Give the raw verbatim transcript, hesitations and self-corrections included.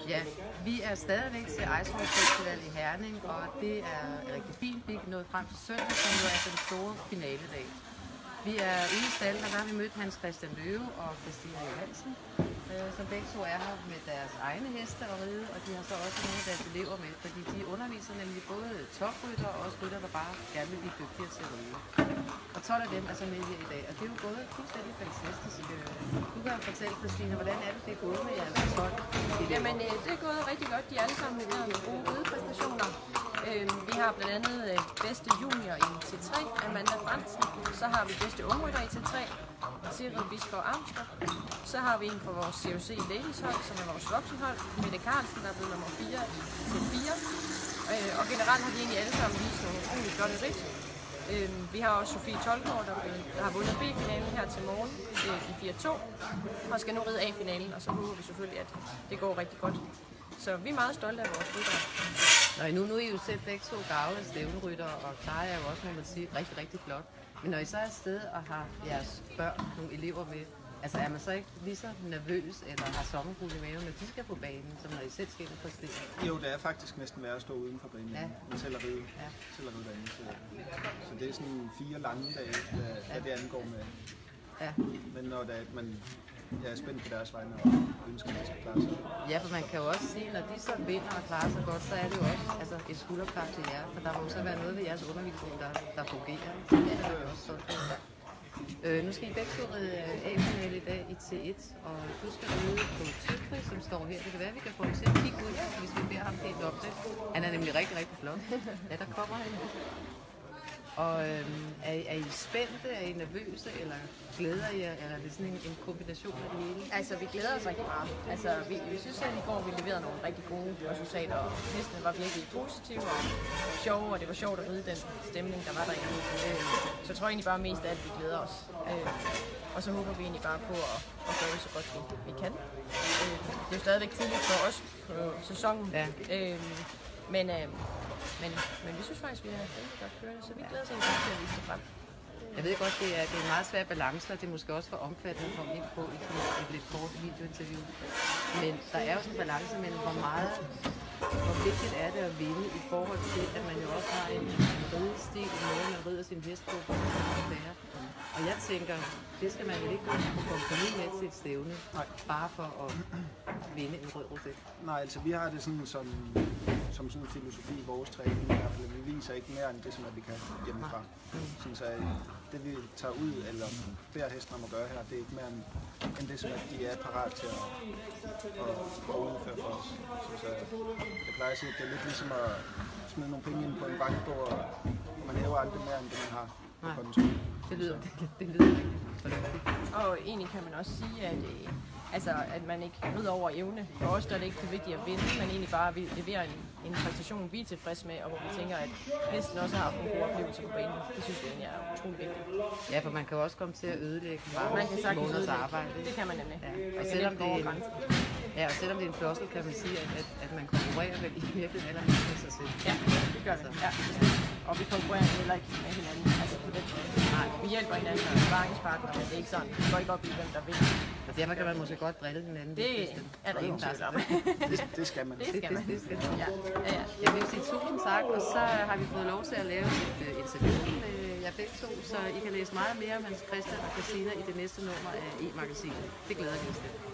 Ja, vi er stadigvæk til Ice Rock Festival i Herning, og det er rigtig fint. Vi er nået frem til søndag, som jo er den store finaledag. Vi er ude i stallen, og der har vi mødt Hans Christian Løve og Christina Johansen, øh, som begge to er her med deres egne heste og ride, og de har så også nogle af deres elever med, fordi de underviser nemlig både toprytter og også rytter, der bare gerne vil blive dygtigere til at ride. Og tolv af dem er så med her i dag, og det er jo gået fuldstændig fantastisk. Du kan fortælle, Christina, hvordan er det, det er gået med jer tolv? Jamen, det er gået rigtig godt. De er alle sammen med nogle gode ridepræstationer. Vi har blandt andet bedste junior i T tre, Amanda Fransen. Så har vi bedste ungrytter i T tre, Sigrid Bisgaard Armstrong. Så har vi en fra vores C O C Ladies hold, som er vores voksenhold, Mette Carlsen, der er blevet nummer fire i T fire. Og generelt har de egentlig alle sammen vist nogle utroligt flotte ridt. Vi har også Sofie Tolgaard, der, der har vundet B-finalen her til morgen i fire to, og skal nu ride A-finalen, og så håber vi selvfølgelig, at det går rigtig godt. Så vi er meget stolte af vores ryttere. Nå, nu, nu er I jo selv begge to gavle stævnerytter, og Clara er jo også, må man sige, rigtig, rigtig flot. Men når I så er afsted og har jeres børn, nogle elever med, altså er man så ikke lige så nervøs eller har sommerfugle i maven, når de skal på banen, som når I selv skal ind og præstere? Jo, det er faktisk næsten værd at stå uden for banen, ja. Men selv at ride, ja. selv at ride derinde. Så, så det er sådan fire lange dage, hvad, ja. hvad det angår med. Ja. Men når det er, at man jeg er spændt på deres vegne og ønsker, at de skal klare sig. Ja, for man kan jo også sige, når de så vinder og klarer sig godt, så er det jo også altså, et skulderklap til jer. For der må så være noget ved jeres undervisning, der, der fungerer. Så det er jo også sådan. Øh, nu skal I begge to ride A-finale i dag i T et, og du skal ride på Tøfri, som står her. Det kan være, at vi kan få ham til at kigge ud, hvis vi beder ham helt op det. Han er nemlig rigtig, rigtig flot. Ja, der kommer han. Og øhm, er, er I spændte, er I nervøse, eller glæder I jer, eller er det sådan en, en kombination af det hele? Altså, vi glæder os rigtig meget. Altså, vi, vi synes, at i går vi leverede nogle rigtig gode resultater, og hestene var virkelig positive og sjove, og det var sjovt at ride den stemning, der var derinde. Øh, så jeg tror egentlig bare mest af alt, vi glæder os. Øh, og så håber vi egentlig bare på at, at gøre det så godt, vi, vi kan. Øh, det er jo stadigvæk tidligt for os på sæsonen, ja. øh, men... Øh, Men, men vi synes faktisk, vi er rigtig godt kørende, så vi glæder os egentlig til at vise det frem. Jeg ved godt, det er, det er en meget svær balance, og det er måske også for omfattende at komme ind på i et lidt kort videointerview. Men der er jo sådan en balance mellem, hvor meget, hvor vigtigt er det at vinde i forhold til, at man jo også har en, en ridestil, en måde, man rider sin hest på, hvor man kan være. Og jeg tænker, det skal man jo ikke gå på kompromis med til et stævne, bare for at vinde en rød roset. Nej, altså vi har det sådan som, som sådan en filosofi i vores træning, i hvert fald, vi viser ikke mere end det, som at vi kan hjemmefra. Sådan, så det vi tager ud, eller beder hesten om at gøre her, det er ikke mere end det, som at de er parat til at, at, at udføre for os. Så, så jeg plejer at sige, at det er lidt ligesom at smide nogle penge ind på en bankbog, og man hæver aldrig mere end det, man har på kontoen. Det lyder, det, det lyder rigtig fornuftigt. Og egentlig kan man også sige, at, øh, altså, at man ikke rider over evne. For os der er det ikke det vigtige at vinde, men egentlig bare at vi leverer en, en præstation, vi er tilfredse med, og hvor vi tænker, at hesten også har en god oplevelse på banen. Det synes vi egentlig er utroligt vigtigt. Ja, for man kan jo også komme til at ødelægge man kan sagtens måneders arbejde. Det kan man nemlig. Ja. Og, selvom det er en, ja, og selvom det er en floskel, kan man sige, at, at, at man konkurrerer vel i virkeligheden allermest med sig selv. Ja, det gør vi. Ja. Og vi konkurrerer heller ikke med hinanden. Altså på den måde. Nej, vi hjælper hinanden og sparringspartnere, men det er ikke sådan. Vi går ikke op i, hvem der vil. Altså derfor kan man måske godt drille hinanden. Det er der ingen tvivl om. Det, det skal man. Det skal man. Det, det, det skal man. Ja. Ja, ja. Jeg vil sige tusind tak, og så har vi fået lov til at lave et uh, interview med jer begge to, så I kan læse meget mere om Hans Christian og Christina i det næste nummer af E-magasinet. Det glæder vi os til.